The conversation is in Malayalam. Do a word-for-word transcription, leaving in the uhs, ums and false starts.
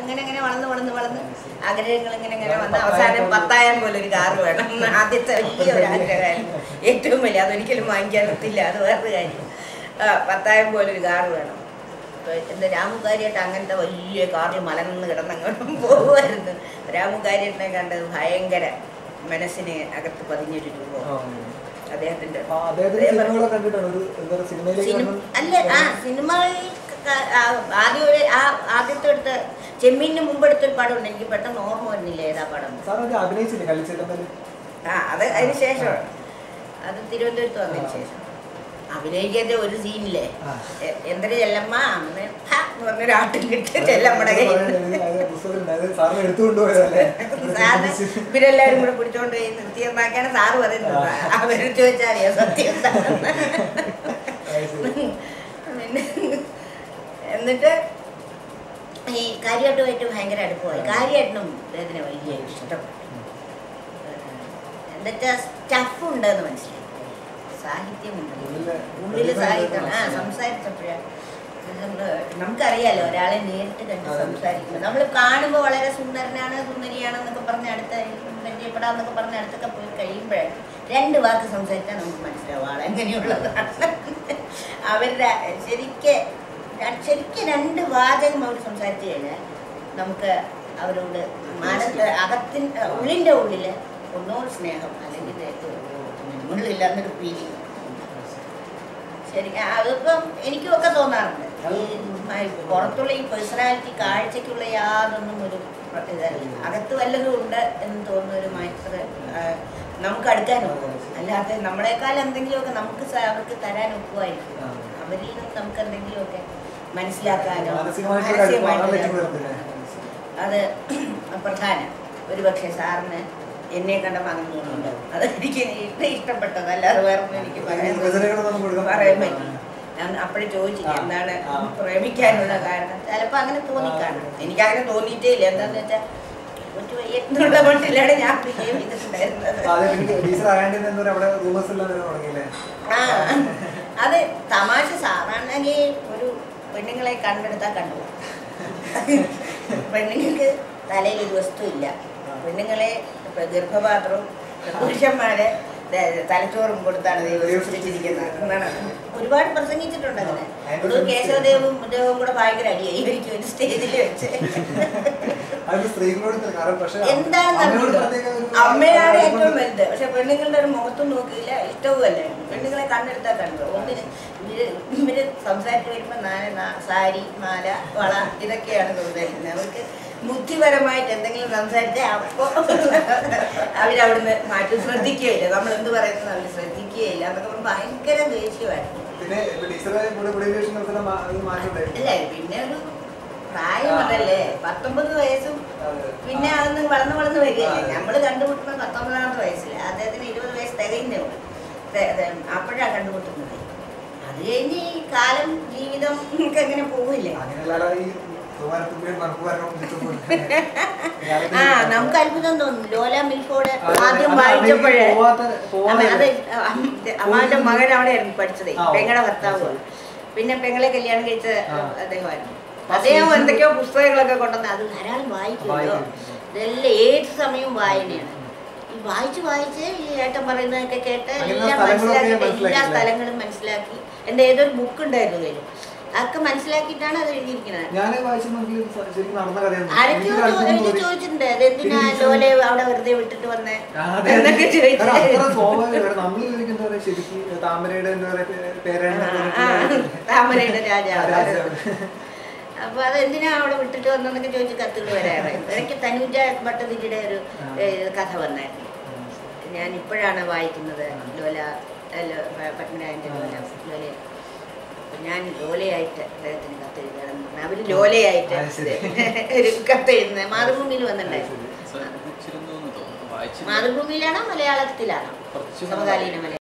അങ്ങനെ അങ്ങനെ വളർന്ന് വളർന്ന് വളർന്ന് ആഗ്രഹങ്ങൾ ഇങ്ങനെ ഇങ്ങനെ വന്ന് അവസാനം പത്തായം പോലെ ഒരു കാറ് വേണം. ആദ്യത്തെ വലിയ ഒരു ആഗ്രഹമായിരുന്നു, ഏറ്റവും വലിയ, അതൊരിക്കലും വാങ്ങിക്കാൻ പറ്റില്ല, അത് വേറൊരു കാര്യം. പത്തായം പോലെ ഒരു കാറ് വേണം. എന്താ രാമുകാരിയായിട്ട് അങ്ങനത്തെ വലിയ കാറിൽ മലർന്ന് കിടന്നങ്ങോട്ടും പോകുമായിരുന്നു. രാമുകാരിയെ കണ്ടത് ഭയങ്കര മനസ്സിന് അകത്ത് പതിഞ്ഞൊരു രൂപം അദ്ദേഹത്തിന്റെ. അല്ല, ആ സിനിമയിൽ ആദ്യം ഒരു ആ ആദ്യത്തെ എടുത്ത ചെമ്മീനിന് മുമ്പ് എടുത്തൊരു പടം ഉണ്ട്, എനിക്ക് പെട്ടെന്ന് ഓർമ്മ വരുന്നില്ല ഏതാ പടം. ആ അത് അതിന് ശേഷം, അത് തിരുവനന്തപുരത്ത് വന്നതിന് ശേഷം അഭിനയിക്കാത്ത ഒരു സീനില്ലേ, എന്തൊരു ചെല്ലമ്മ എന്ന് പറഞ്ഞൊരാട്ടും കിട്ടി ചെല്ലമ്മയുടെ കയ്യിൽ. ഇവരെല്ലാവരും കൂടെ പിടിച്ചോണ്ട് പോയി നിർത്തിയെന്നാക്കാണ് സാറ് പറയുന്നത്. അവര് ചോദിച്ചാൽ അറിയാം സത്യം. പിന്നെ എന്നിട്ട് ഈ കാര്യമായിട്ടുമായിട്ട് ഭയങ്കര അടുപ്പമായി. കാര്യമായിട്ടും അദ്ദേഹത്തിന് വലിയ ഇഷ്ടപ്പെട്ടു. എന്താ സ്റ്റഫ് ഉണ്ടെന്ന് മനസ്സിലായി, സാഹിത്യമുണ്ട് ഉള്ളിൽ, സാഹിത്യം. ആ സംസാരിച്ചപ്പോഴാണ് നമുക്കറിയാലോ ഒരാളെ നേരിട്ട് കണ്ട് സംസാരിക്കുന്നത്. നമ്മൾ കാണുമ്പോൾ വളരെ സുന്ദരനാണ് സുന്ദരിയാണെന്നൊക്കെ പറഞ്ഞ് അടുത്ത പരിചയപ്പെടാമെന്നൊക്കെ പറഞ്ഞ് അടുത്തൊക്കെ പോയി കഴിയുമ്പോഴാണ് രണ്ട് വാക്ക് സംസാരിച്ചാൽ നമുക്ക് മനസ്സിലാവും ആളെങ്ങനെയുള്ളതാണ്. അവരുടെ ശരിക്ക് ശരിക്കും രണ്ട് വാചകം അവർ സംസാരിച്ചു കഴിഞ്ഞാൽ നമുക്ക് അവരോട് മനസ്സ് അകത്തിൻ ഉള്ളിൻ്റെ ഉള്ളിൽ ഒന്നോട് സ്നേഹം അല്ലെങ്കിൽ ഉള്ളില്ല എന്നൊരു ഫീലിംഗ്. ശരിക്കും അതിപ്പം എനിക്കുമൊക്കെ തോന്നാറുണ്ട്. ഈ പുറത്തുള്ള ഈ പേഴ്സണാലിറ്റി കാഴ്ചയ്ക്കുള്ള യാതൊന്നും ഒരു ഇതല്ല, അകത്ത് വല്ലതും ഉണ്ട് എന്ന് തോന്നുന്ന ഒരു മൈത്ര നമുക്ക് അടുക്കാൻ ഒക്കും. അല്ലാതെ നമ്മളെക്കാൾ എന്തെങ്കിലുമൊക്കെ നമുക്ക് അവർക്ക് തരാൻ ഒക്കുമായിരിക്കും. അവരിൽ നിന്ന് നമുക്ക് എന്തെങ്കിലുമൊക്കെ മനസ്സിലാക്കാനോ അത് പ്രധാനം. ഒരു പക്ഷേ സാറിന് എന്നെ കണ്ടപ്പോൾ അങ്ങനെ തോന്നുന്നുണ്ടാവും. അതെനിക്ക് ഇഷ്ടപ്പെട്ടത്, അല്ലാതെ വേറെ എനിക്ക് പറയാൻ പറയാൻ പറ്റി. ഞാൻ അപ്പോഴേ ചോദിച്ചില്ല എന്താണ് പ്രേമിക്കാനുള്ള കാരണം. ചിലപ്പോൾ അങ്ങനെ തോന്നിക്കാണും, എനിക്കങ്ങനെ തോന്നിയിട്ടേ ഇല്ല. എന്താണെന്ന് വെച്ചാൽ ഒറ്റ വയ്യെന്നുള്ള മട്ടിലാണ് ഞാൻ ബിഹേവ് ചെയ്തിട്ടുണ്ടായിരുന്നത്. ആ അത് തമാശ. സാറാണെങ്കിൽ ഒരു പെണ്ണുങ്ങളെ കണ്ടെടുത്താൽ കണ്ടു. പെണ്ണുങ്ങൾക്ക് തലയിൽ ഒരു വസ്തു ഇല്ല. പെണ്ണുങ്ങളെ ഗർഭപാത്രവും പുരുഷന്മാരെ തലച്ചോറും കൊടുത്താണ് ദൈവം സൃഷ്ടിച്ചിരിക്കുന്നത് എന്നാണ് ഒരുപാട് പ്രസംഗിച്ചിട്ടുണ്ട്. അങ്ങനെ ഒരു കേശവദേവും ദേവും കൂടെ ഭയങ്കര അടിയായി ഇവർക്ക് ഒരു സ്റ്റേജിൽ വെച്ച്. എന്താണെന്ന് അമ്മയാണ് ഏറ്റവും വലുത്. പക്ഷെ പെണ്ണുങ്ങളുടെ ഒരു മുഖത്തും നോക്കിയില്ല, ഇഷ്ടവും അല്ലേ. പെണ്ണുങ്ങളെ കണ്ടെടുത്താൽ കണ്ടു. ഒന്നിന് ഇവര് ഇവര് സംസാരിച്ച് വരുമ്പോൾ നാല് സാരി മാല വള ഇതൊക്കെയാണ് സംസാരിക്കുന്നത്. അവർക്ക് ബുദ്ധിപരമായിട്ട് എന്തെങ്കിലും സംസാരിച്ചാൽ അപ്പോൾ അവരവിടുന്ന് മാറ്റി ശ്രദ്ധിക്കുകയില്ല. നമ്മൾ എന്ത് പറയുന്നത് അവർ ശ്രദ്ധിക്കുകയില്ല എന്നൊക്കെ ഭയങ്കര ദേഷ്യമായിരുന്നു. അല്ലേ, പിന്നെ ഒരു പ്രായം അതല്ലേ, പത്തൊമ്പത് വയസ്സും പിന്നെ അതൊന്ന് വളർന്ന് വളർന്ന് വരികയല്ലേ. നമ്മൾ കണ്ടുമുട്ടുന്നത് പത്തൊമ്പതാമത്തെ വയസ്സിൽ, അദ്ദേഹത്തിന് ഇരുപത് വയസ്സ് തികയുന്നേ ഉള്ളൂ. അപ്പോഴാണ് കണ്ടുമുട്ടുന്നത്. അത് കഴിഞ്ഞ് ഈ കാലം ജീവിതം ഒക്കെ എങ്ങനെ പോവില്ലേ. ആ നമുക്ക് അത്ഭുതം തോന്നും. ലോല മിൽഫോർഡ് ആദ്യം വായിച്ചപ്പോഴേ, അത് അമ്മാന്റെ മകൻ അവിടെയായിരുന്നു പഠിച്ചത്, പെങ്ങളുടെ ഭർത്താവ്. പിന്നെ പെങ്ങളെ കല്യാണം കഴിച്ച അദ്ദേഹമായിരുന്നു. അദ്ദേഹം എന്തൊക്കെയോ പുസ്തകങ്ങളൊക്കെ കൊണ്ടുവന്ന് അത് ധാരാളം വായിക്കുമല്ലോ. ഇതെല്ലാം ഏത് സമയവും വായനയാണ്. ഈ വായിച്ച് വായിച്ച് ഈ ഏട്ടൻ പറയുന്നതൊക്കെ കേട്ട് എല്ലാം മനസ്സിലാക്കിയിട്ട് എല്ലാ സ്ഥലങ്ങളും മനസ്സിലാക്കി. എൻ്റെ ഏതൊരു ബുക്ക് ഉണ്ടായിരുന്നു കയ്യിൽ, അതൊക്കെ മനസ്സിലാക്കിയിട്ടാണ് അത് എഴുതിയിരിക്കുന്നത്. ആരൊക്കെയോ എഴുതി ചോദിച്ചിട്ടുണ്ട്, അതെന്തിനാ ലോല അവിടെ വെറുതെ വിട്ടിട്ട് വന്നേ എന്നൊക്കെ ചോദിച്ചിട്ടുണ്ട്. താമരയുടെ രാജാവ്. അപ്പൊ അതെന്തിനാ അവിടെ വിട്ടിട്ട് വന്നെന്നൊക്കെ ചോദിച്ച് കത്തുകൾ വരാറായിരുന്നു. എനിക്ക് തനുജ ഭട്ടതിരിയുടെ ഒരു കഥ വന്നായിരുന്നു. ഞാൻ ഇപ്പോഴാണ് വായിക്കുന്നത് ലോല പത്മനാഭന്റെ ലോല ലോല ഞാൻ ലോലയായിട്ട് അദ്ദേഹത്തിന് കത്തെഴുതാണെന്ന് പറഞ്ഞാൽ അവര് ലോലയായിട്ട് ഒരു കത്തെഴുതുന്നത് മാതൃഭൂമിയിൽ വന്നിട്ടുണ്ടായിരുന്നു. മാതൃഭൂമിയിലാണോ മലയാളത്തിലാണോ? സമകാലീന മലയാളം.